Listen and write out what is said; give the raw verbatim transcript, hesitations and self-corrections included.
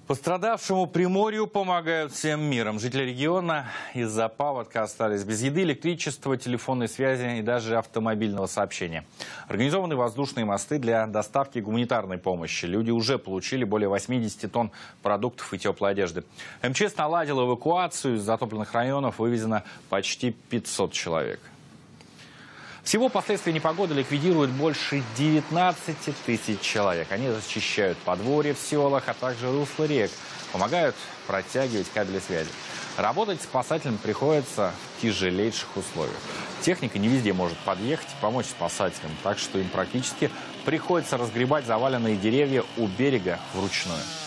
Пострадавшему Приморью помогают всем миром. Жители региона из-за паводка остались без еды, электричества, телефонной связи и даже автомобильного сообщения. Организованы воздушные мосты для доставки гуманитарной помощи. Люди уже получили более восьмидесяти тонн продуктов и теплой одежды. МЧС наладил эвакуацию. Из затопленных районов вывезено почти пятьсот человек. Всего последствия непогоды ликвидируют больше девятнадцати тысяч человек. Они зачищают подворья в селах, а также русла рек, помогают протягивать кабели связи. Работать спасателям приходится в тяжелейших условиях. Техника не везде может подъехать и помочь спасателям, так что им практически приходится разгребать заваленные деревья у берега вручную.